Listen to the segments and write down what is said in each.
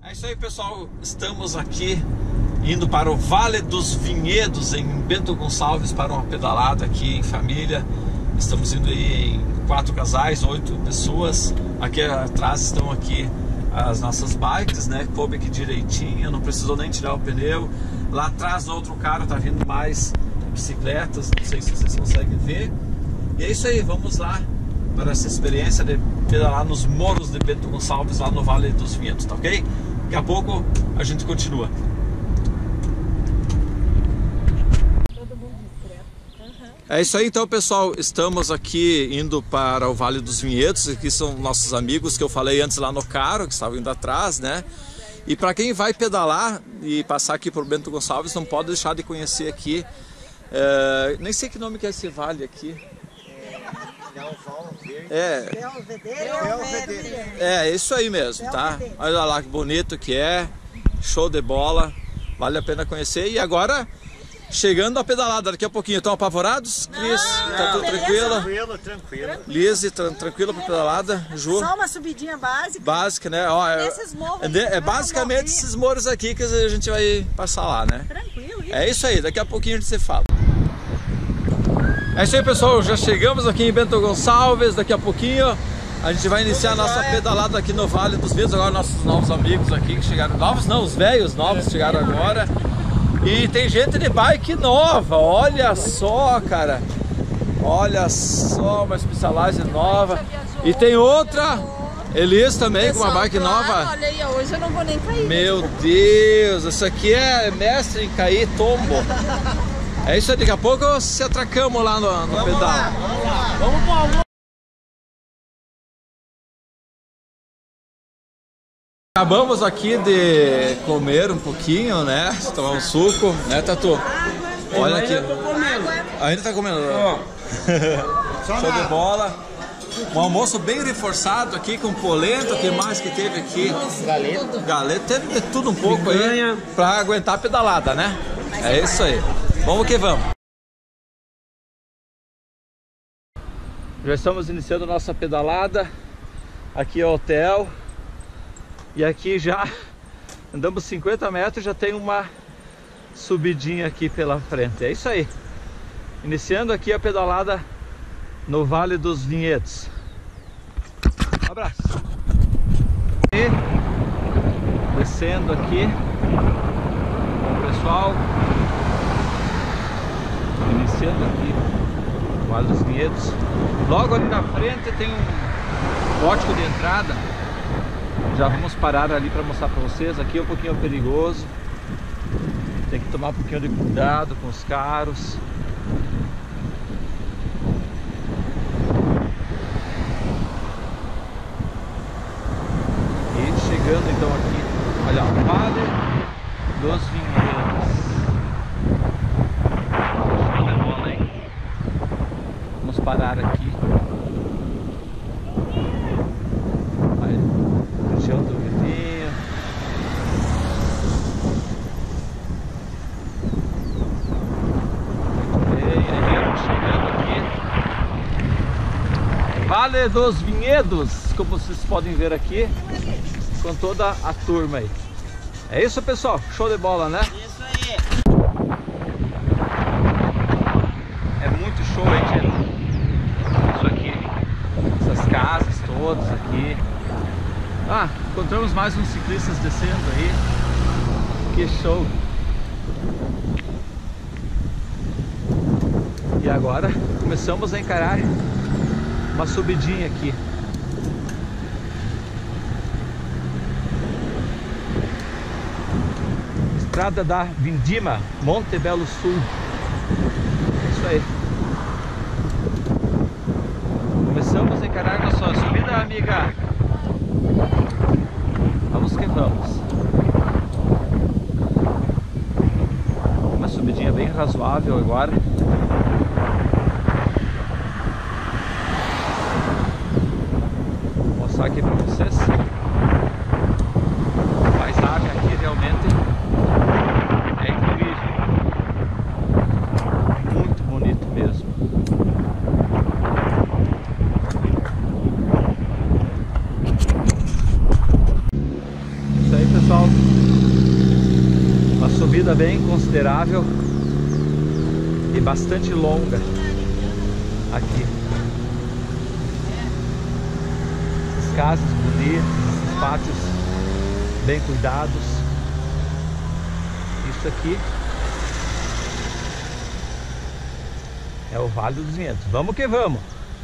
É isso aí, pessoal, estamos aqui indo para o Vale dos Vinhedos em Bento Gonçalves para uma pedalada aqui em família. Estamos indo aí em 4 casais, 8 pessoas. Aqui atrás estão aqui as nossas bikes, né? Coube aqui direitinho, não precisou nem tirar o pneu. Lá atrás no outro carro tá vindo mais bicicletas, não sei se vocês conseguem ver. E é isso aí, vamos lá para essa experiência de pedalar nos morros de Bento Gonçalves, lá no Vale dos Vinhedos, tá ok? Daqui a pouco a gente continua. É isso aí então, pessoal, estamos aqui indo para o Vale dos Vinhedos. Aqui são nossos amigos que eu falei antes lá no carro, que estavam indo atrás, né? E para quem vai pedalar e passar aqui por Bento Gonçalves, não pode deixar de conhecer aqui, nem sei que nome que é esse vale aqui. É isso aí mesmo, tá? Olha lá que bonito que é, show de bola, vale a pena conhecer. E agora, chegando a pedalada, daqui a pouquinho. Estão apavorados, Cris? Tá tudo tranquilo? Tranquilo. Lise, tranquilo pra pedalada? Ju? Só uma subidinha básica. Básica, né? Ó, é basicamente esses morros aqui que a gente vai passar lá, né? Tranquilo. É isso aí, daqui a pouquinho a gente se fala. É isso aí, pessoal, já chegamos aqui em Bento Gonçalves. Daqui a pouquinho a gente vai iniciar a nossa pedalada aqui no Vale dos Vinhedos. Agora nossos novos amigos aqui que chegaram, novos não, os velhos novos chegaram agora. E tem gente de bike nova, olha só, cara. Olha só, uma especialagem nova. E tem outra, Elis também, com uma bike nova. Olha aí, hoje eu não vou nem cair. Meu Deus, isso aqui é mestre em cair tombo. É isso aí, daqui a pouco se atracamos lá no pedal. Vamos lá. Acabamos aqui de comer um pouquinho, né? Tomar um suco, né, Tatu? Olha aqui. Ainda tá comendo. Show de bola. Um almoço bem reforçado aqui com polenta. O que mais que teve aqui? Galeta. Teve de tudo um pouco aí pra aguentar a pedalada, né? É isso aí. Vamos que vamos. Já estamos iniciando nossa pedalada. Aqui é o hotel. E aqui já andamos 50 metros, já tem uma subidinha aqui pela frente. É isso aí. Iniciando aqui a pedalada no Vale dos Vinhedos. Um abraço. E descendo aqui com o pessoal. Iniciando aqui o Vale dos Vinhedos. Logo ali na frente tem um pórtico de entrada. Já vamos parar ali para mostrar para vocês. Aqui é um pouquinho perigoso, tem que tomar um pouquinho de cuidado com os carros. E chegando então aqui, olha, o Vale dos Vinhedos. Show de bola, hein? Vamos parar aqui. Do vizinho. Muito bem, aí chegando aqui. Vale dos Vinhedos, como vocês podem ver aqui, com toda a turma aí. É isso, pessoal, show de bola, né? Isso aí. É muito show, hein, gente? Isso aqui, essas casas todas aqui. Ah, encontramos mais uns ciclistas descendo aí. Que show! E agora começamos a encarar uma subidinha aqui. Estrada da Vindima, Monte Belo Sul. É isso aí. Começamos a encarar nossa subida, amiga. Vamos que vamos. Uma subidinha bem razoável agora. Vou mostrar aqui para vocês. A paisagem aqui realmente é incrível. Muito bonito mesmo. subida bem considerável e bastante longa aqui. As casas bonitas, os pátios bem cuidados. Isso aqui é o Vale dos Vinhedos. Vamos que vamos!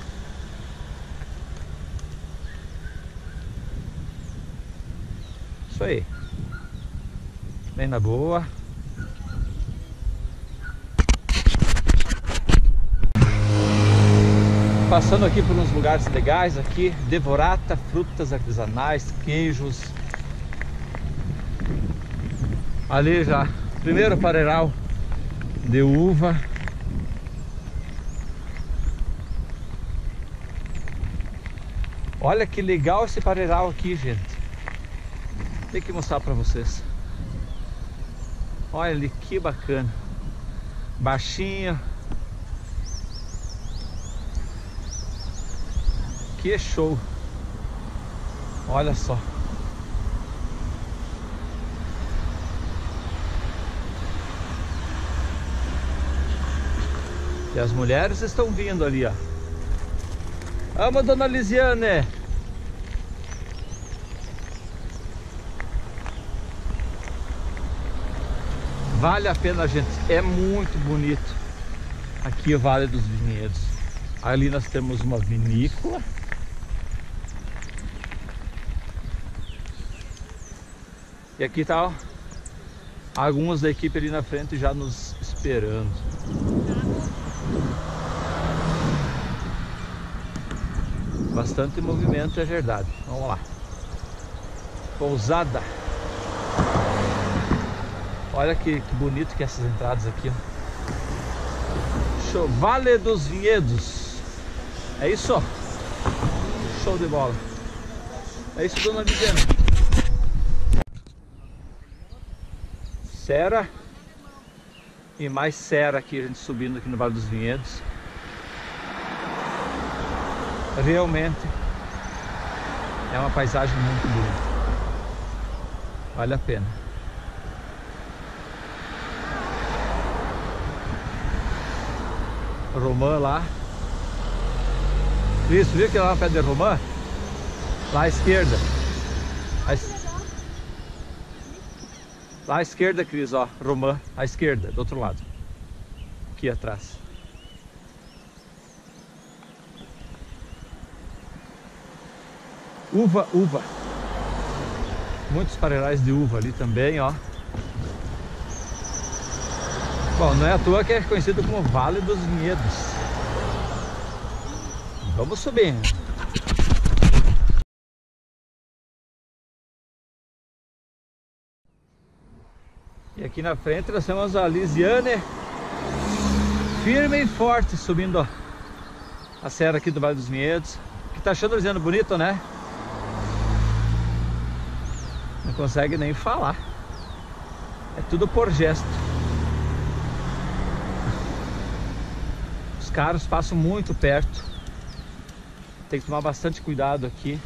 Isso aí. Bem na boa. Passando aqui por uns lugares legais aqui. Devorata, frutas artesanais, queijos. Ali já, primeiro pareiral de uva. Olha que legal esse pareiral aqui, gente. Tem que mostrar para vocês. Olha ali que bacana. Baixinho. Que show. Olha só. E as mulheres estão vindo ali, ó. Vamos, dona Lisiane. Vale a pena, gente. É muito bonito aqui o Vale dos Vinhedos. Ali nós temos uma vinícola. E aqui tá, ó, alguns da equipe ali na frente já nos esperando. Bastante movimento, é verdade. Vamos lá. Pousada. Olha que bonito que é essas entradas aqui, ó. Show. Vale dos Vinhedos. É isso, ó. Show de bola. É isso, dona Lidiane. Serra. E mais serra aqui, a gente subindo aqui no Vale dos Vinhedos. Realmente é uma paisagem muito bonita. Vale a pena. Romã lá. Isso, viu que lá no pé de Romã? Lá à esquerda. Lá à esquerda, Cris, ó. Romã, à esquerda, do outro lado. Aqui atrás. Uva. Muitos pareirais de uva ali também, ó. Bom, não é à toa que é conhecido como Vale dos Vinhedos. Vamos subir. E aqui na frente nós temos a Lisiane, firme e forte, subindo, ó, a serra aqui do Vale dos Vinhedos. Que tá achando a Lisiane bonito, né? Não consegue nem falar. É tudo por gesto. Os carros passam muito perto. Tem que tomar bastante cuidado aqui.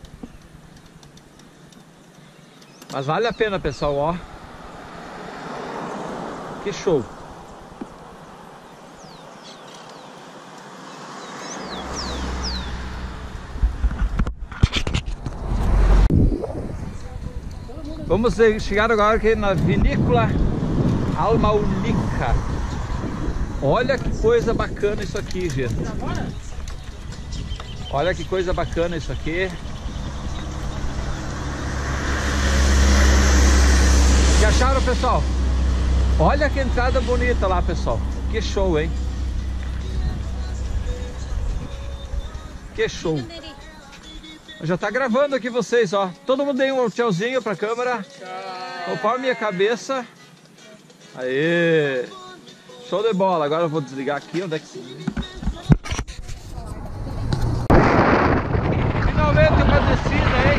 Mas vale a pena, pessoal, ó. Que show. Vamos chegar agora aqui na vinícola Almaulica. Olha que coisa bacana isso aqui, gente. Olha que coisa bacana isso aqui. O que acharam, pessoal? Olha que entrada bonita lá, pessoal. Que show, hein? Que show. Já tá gravando aqui vocês, ó. Todo mundo dê um tchauzinho pra câmera. Opa, minha cabeça. Aê. Show de bola. Agora eu vou desligar aqui. Onde é que se... Finalmente uma descida, hein?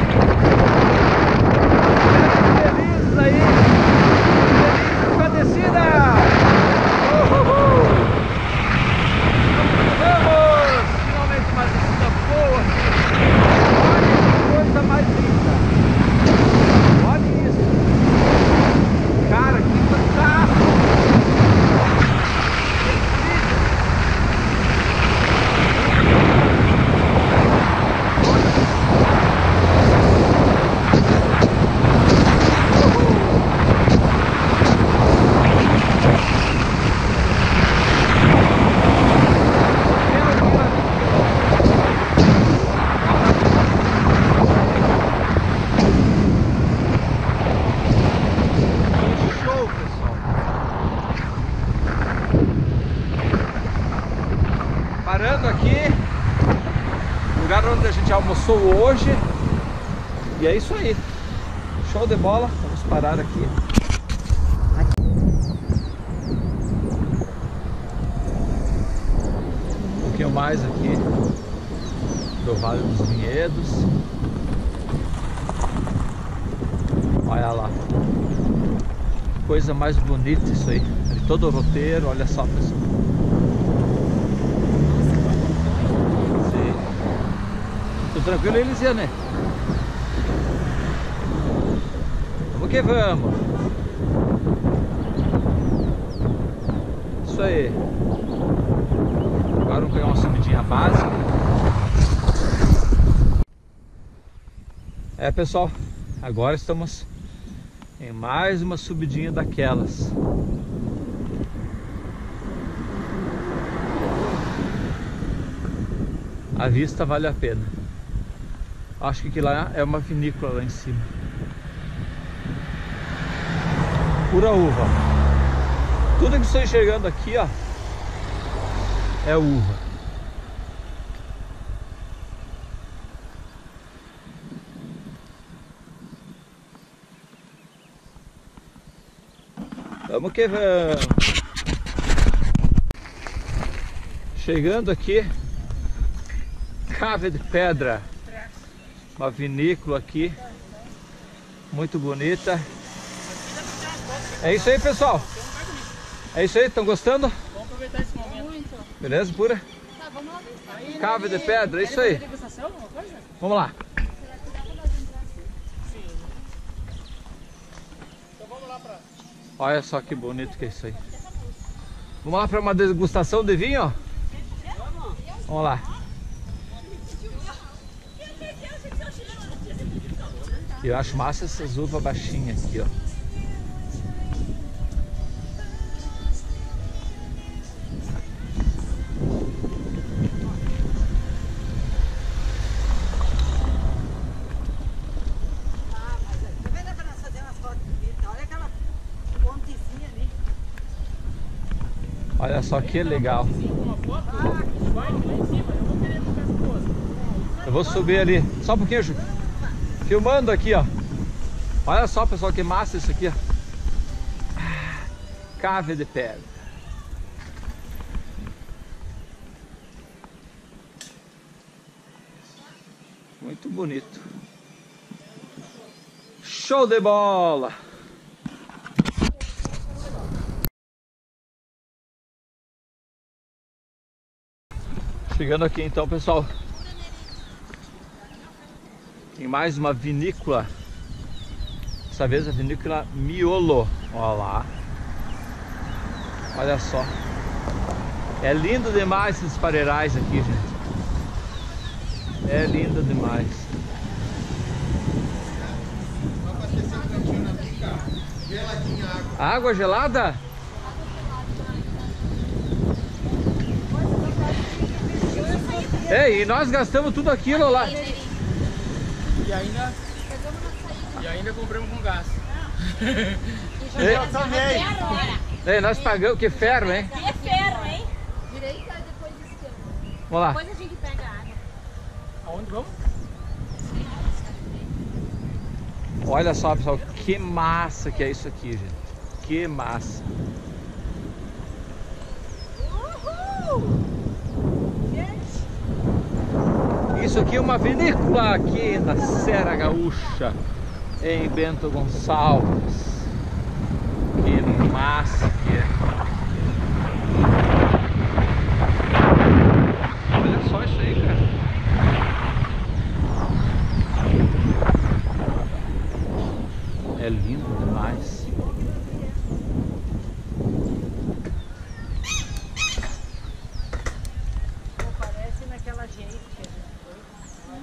Felizes aí. Felizes com a descida. Uhul. Vamos! Finalmente uma descida boa. Coisa mais linda. Olha isso. Cara, que fantástico. show hoje. E é isso aí. Show de bola. Vamos parar aqui. Um pouquinho mais aqui do Vale dos Vinhedos. Olha lá. Coisa mais bonita isso aí. De todo o roteiro, olha só, pessoal. Sim. Tudo tranquilo, Elisiane? Vamos que vamos. Isso aí. Agora vamos pegar uma subidinha básica. É, pessoal, agora estamos em mais uma subidinha daquelas. A vista vale a pena. Acho que lá é uma vinícola lá em cima. Pura uva. Tudo que estou enxergando aqui, ó, é uva. Vamos que vamos. Chegando aqui, Cave de Pedra, uma vinícola aqui, muito bonita. É isso aí, pessoal. É isso aí, estão gostando? Vamos aproveitar esse momento. Muito. Beleza, pura? Tá, vamos lá. Cave de Pedra, é isso aí. Vamos lá. Então vamos lá pra... Olha só que bonito que é isso aí. Vamos lá para uma degustação de vinho? Vamos lá. Eu acho massa essas uvas baixinhas aqui, ó. Olha só que legal. Eu vou subir ali. Só um pouquinho, Ju. Filmando aqui, ó. Olha só, pessoal, que massa isso aqui, ó. Cave de Pedra. Muito bonito. Show de bola! Chegando aqui então, pessoal, em mais uma vinícola. Dessa vez a vinícola Miolo. Olha lá. Olha só. É lindo demais esses pareirais aqui, gente. É lindo demais. Água gelada? Ei, e nós gastamos tudo aquilo lá. E ainda compramos com gás. Eu também. Ei, nós pagamos, que ferro, hein? É ferro, hein? Direita depois de esquerda. Vamos lá. Depois a gente pega a água. Aonde vamos? Olha só, pessoal, que massa que é isso aqui, gente. Que massa. Uhul! Isso aqui é uma vinícola aqui na Serra Gaúcha, em Bento Gonçalves. Que massa que é. Olha só isso aí, cara. É lindo demais. Parece naquela gente que a gente foi.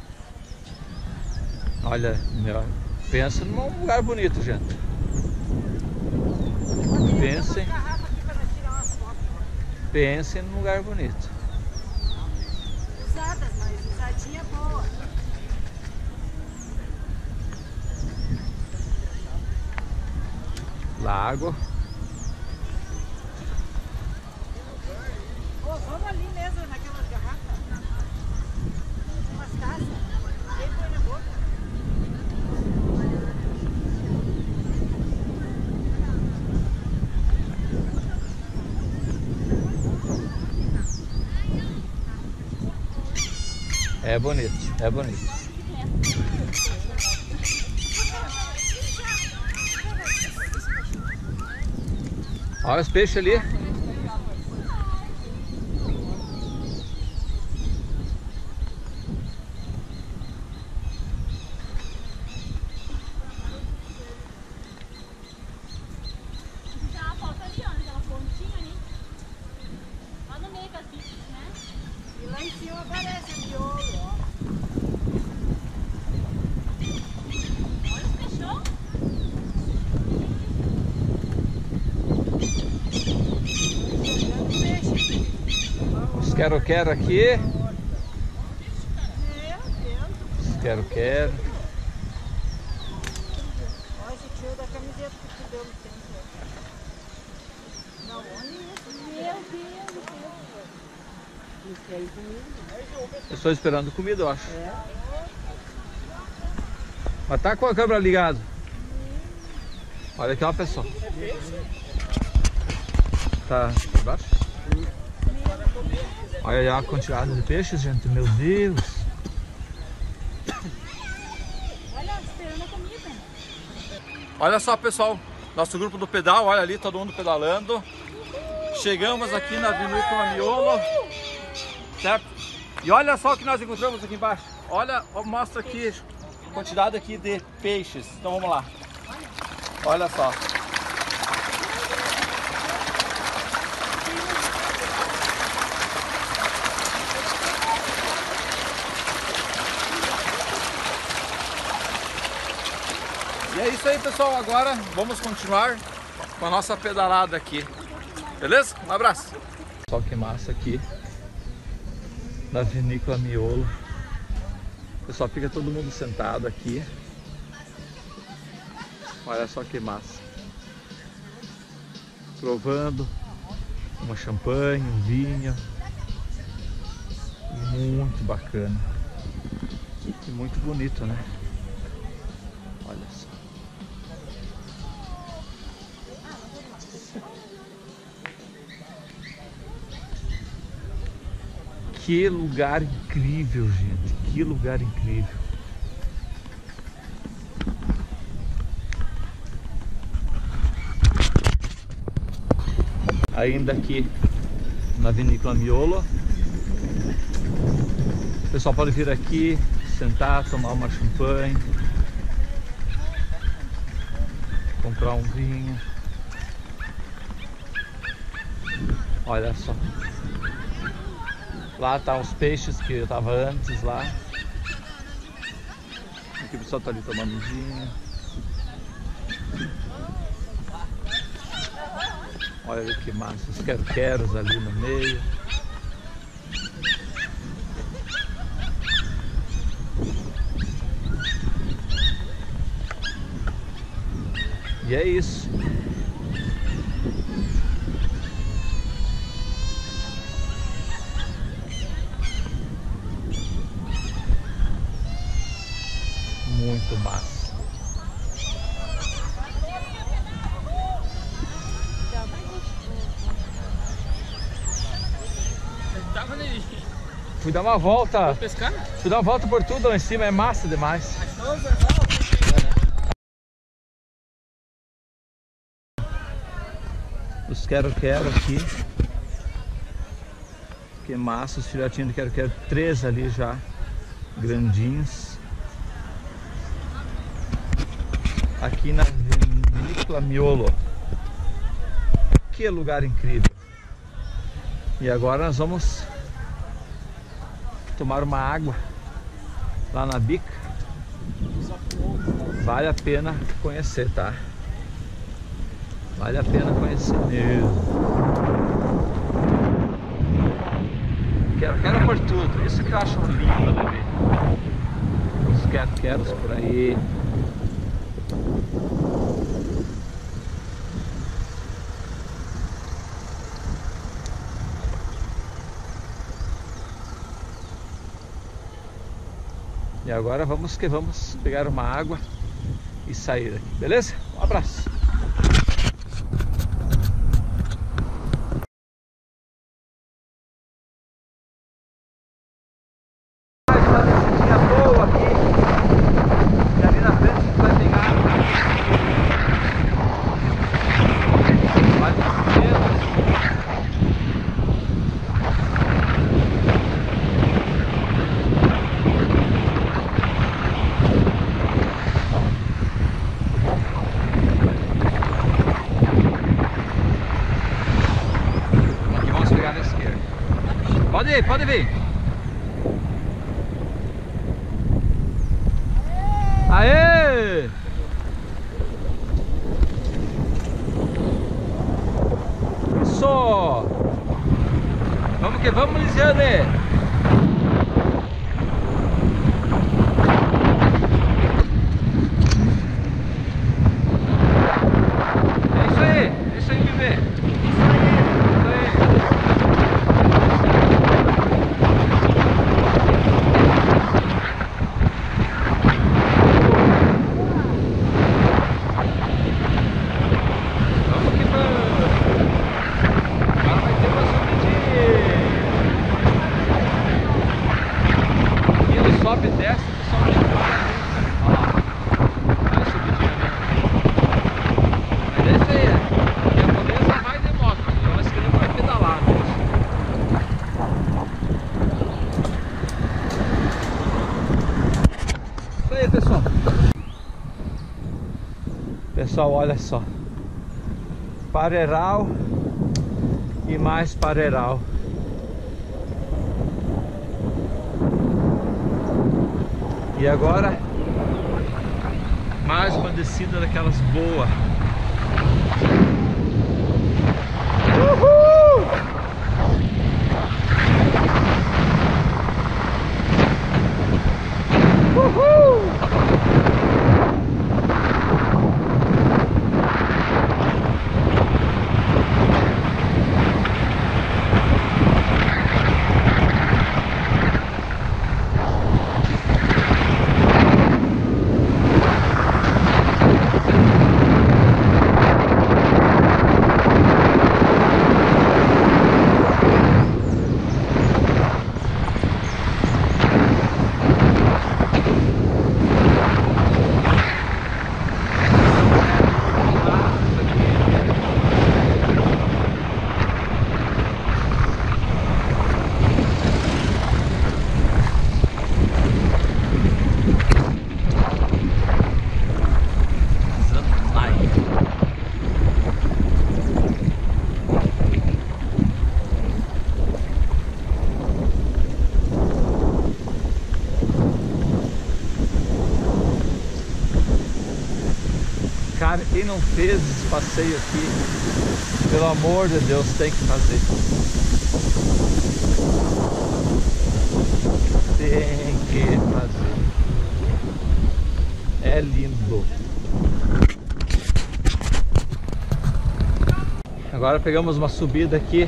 Olha, meu, pensa num lugar bonito, gente. Pensem. Pensem num lugar bonito. Usadas, mas usadinha boa. Lago. Vamos ali mesmo, naquelas garrafas. Umas taças. É bonito, é bonito. Olha os peixes ali. Lá em cima aparece o miolo, ó. Olha os peixão. Os quero-quero aqui. Os quero-quero. Olha esse tio da camiseta que tu deu no tempo. Da onde é isso? Meu Deus, isso aí comigo. Eu estou esperando comida, eu acho. Mas tá com a câmera ligada. Olha aqui, ó, pessoal. Tá embaixo? Olha aí a quantidade de peixes, gente. Meu Deus. Olha, esperando a comida. Olha só, pessoal. Nosso grupo do pedal, olha ali, todo mundo pedalando. Chegamos aqui na Vinícola Miolo. Certo? E olha só o que nós encontramos aqui embaixo. Olha, mostra aqui a quantidade aqui de peixes. Então vamos lá. Olha só. E é isso aí, pessoal. Agora vamos continuar com a nossa pedalada aqui. Beleza? Um abraço. Só que massa aqui da Vinícola Miolo. Pessoal, fica todo mundo sentado aqui. Olha só que massa. Provando uma champanhe, um vinho. Muito bacana. E muito bonito, né? Olha só. Que lugar incrível, gente. Que lugar incrível. Ainda aqui na Vinícola Miolo. O pessoal pode vir aqui, sentar, tomar uma champanhe, comprar um vinho. Olha só. Lá tá os peixes que eu tava antes lá. Aqui o pessoal tá ali tomando um vinho. Olha que massa, os quero-queros ali no meio. E é isso. Muito massa. Tava ali. Fui dar uma volta. Pescar? Fui dar uma volta por tudo lá em cima, é massa demais. Os quero-quero aqui. Que massa, os filhotinhos de quero-quero. 3 ali já, grandinhos. Aqui na Vinícola Miolo. Que lugar incrível. E agora nós vamos tomar uma água lá na bica. Vale a pena conhecer, tá? Vale a pena conhecer mesmo. Quero por tudo. Isso que eu acho lindo, bebê. Os quero-queros por aí. E agora vamos pegar uma água e sair daqui, beleza? Um abraço! ir, pode vir. Aê! Isso! Vamos que vamos, Lisiane! É isso aí, bebê! Sobe e desce, o pessoal nem para. Olha lá, vai subidinha mesmo. Mas é isso aí, a japonesa vai de moto, nós queremos vai pedalar mesmo. Isso aí, pessoal. Pessoal, olha só. Pareiral e mais pareiral. E agora, mais uma descida daquelas boas. Uhul! Uhul! Cara, quem não fez esse passeio aqui, pelo amor de Deus, tem que fazer. Tem que fazer. É lindo. Agora pegamos uma subida aqui.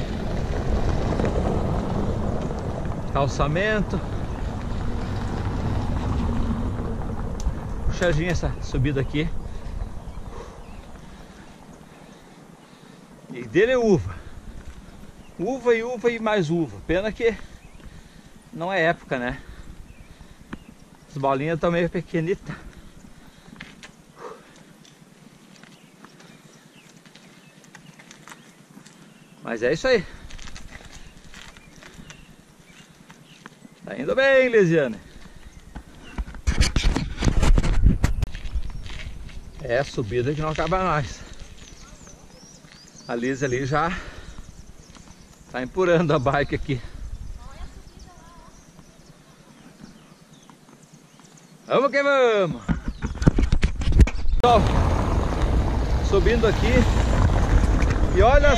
Calçamento. Puxadinha essa subida aqui. E dele é uva. Uva e mais uva. Pena que não é época, né? As bolinhas estão meio pequenitas. Mas é isso aí. Tá indo bem, Lisiane. É a subida que não acaba mais. A Liz ali já tá empurrando a bike aqui. Vamos que vamos! Pessoal, subindo aqui. E olha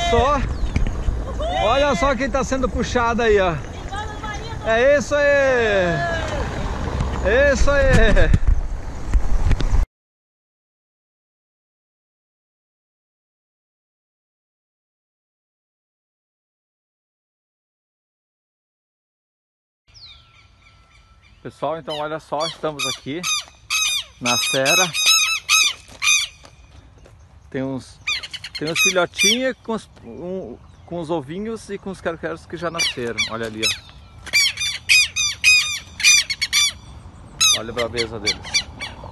só quem tá sendo puxado aí, ó. É isso aí! É isso aí! Pessoal, então olha só, estamos aqui na serra. Tem uns filhotinhos com os ovinhos e com os quero-queros que já nasceram. Olha ali, ó. Olha a braveza deles.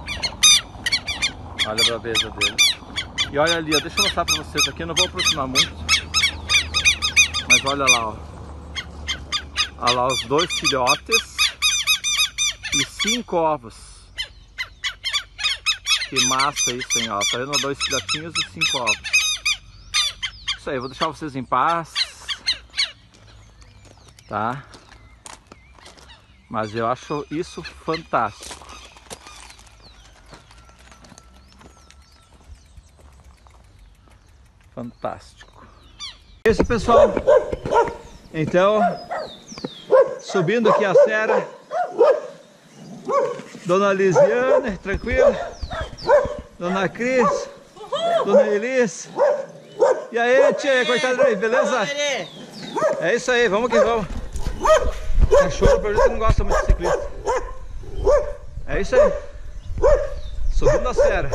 Olha a braveza deles. E olha ali, ó, deixa eu mostrar pra vocês aqui, eu não vou aproximar muito. Mas olha lá, ó. Olha lá os 2 filhotes. E 5 ovos. Que massa isso, hein? Ó, tá vendo? 2 filhotinhos e 5 ovos. Isso aí, vou deixar vocês em paz. Tá? Mas eu acho isso fantástico. Fantástico. Esse pessoal, então, subindo aqui a serra, Dona Lisiane, tranquilo, Dona Cris, Dona Elis, e aí, tia, coitada aí, beleza? É isso aí, vamos que vamos. Cachorro, pelo jeito, não gosta muito de ciclista. É isso aí, subindo a serra.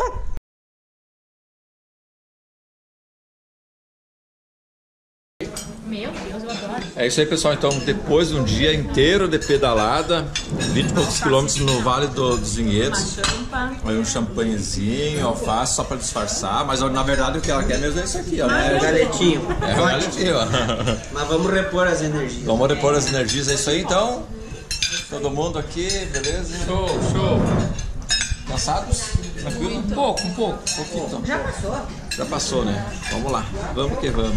Meu Deus, eu adoro. É isso aí, pessoal. Então, depois de um dia inteiro de pedalada, 20 e poucos quilômetros no Vale dos Vinhedos. Aí um champanhezinho, alface, só para disfarçar. Mas na verdade o que ela quer mesmo é isso aqui, ó. É o galetinho. É o galetinho, ó. Mas vamos repor as energias. Vamos repor as energias, é isso aí então. Todo mundo aqui, beleza? Show, show. Cansados? Tranquilo? Um pouco. Então. Já passou? Já passou, né? Vamos lá, vamos que vamos.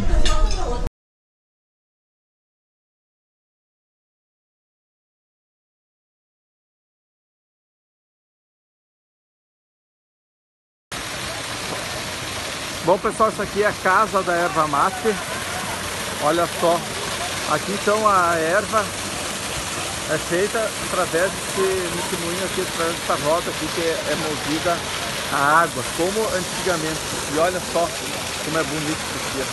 Bom, pessoal, isso aqui é a casa da erva mate. Olha só, aqui então a erva é feita através desse moinho aqui, através dessa roda aqui que é movida a água, como antigamente. E olha só como é bonito isso aqui.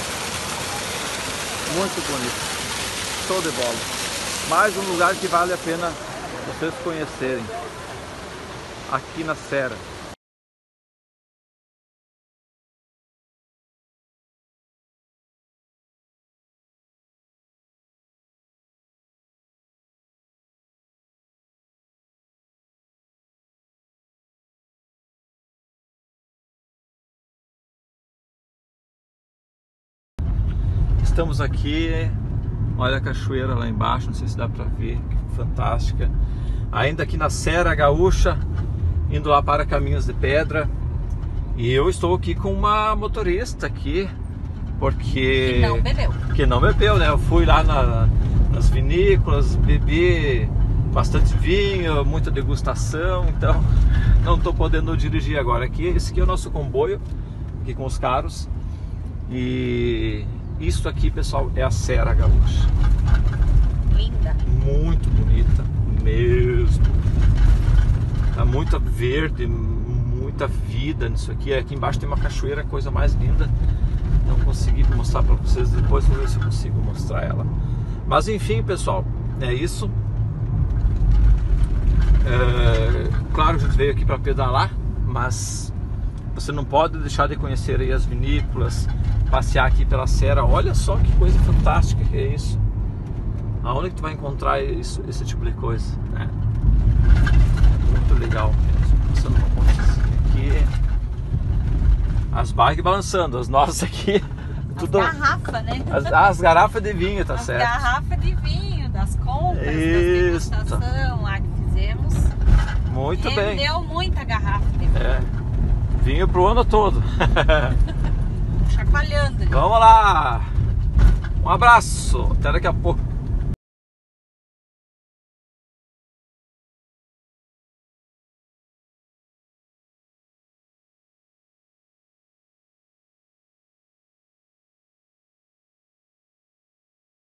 Muito bonito. Show de bola. Mais um lugar que vale a pena vocês conhecerem. Aqui na serra. Estamos aqui, olha a cachoeira lá embaixo, não sei se dá pra ver, que fantástica. Ainda aqui na Serra Gaúcha, indo lá para Caminhos de Pedra. E eu estou aqui com uma motorista aqui, porque... Que não bebeu, né? Eu fui lá nas vinícolas, bebi bastante vinho, muita degustação, então não estou podendo dirigir agora. Esse aqui é o nosso comboio, aqui com os carros. E... isso aqui, pessoal, é a Serra Gaúcha. Linda. Muito bonita mesmo. Tá muito verde, muita vida nisso aqui. Aqui embaixo tem uma cachoeira, coisa mais linda. Não consegui mostrar para vocês depois, vou ver se eu consigo mostrar ela. Mas enfim, pessoal, é isso. Claro que a gente veio aqui para pedalar, mas você não pode deixar de conhecer aí as vinícolas, passear aqui pela serra. Olha só que coisa fantástica que é isso. Aonde que tu vai encontrar esse tipo de coisa, né? Muito legal mesmo. Passando uma pontezinha aqui, as bikes balançando, as nossas aqui tudo... As garrafas, né? As garrafas de vinho, tá as certo? As garrafas de vinho, das compras, isso. Das degustação lá que fizemos. Muito bem. Rendeu muita garrafa de vinho. Vinho pro ano todo. Chacoalhando. Vamos lá. Um abraço. Até daqui a pouco.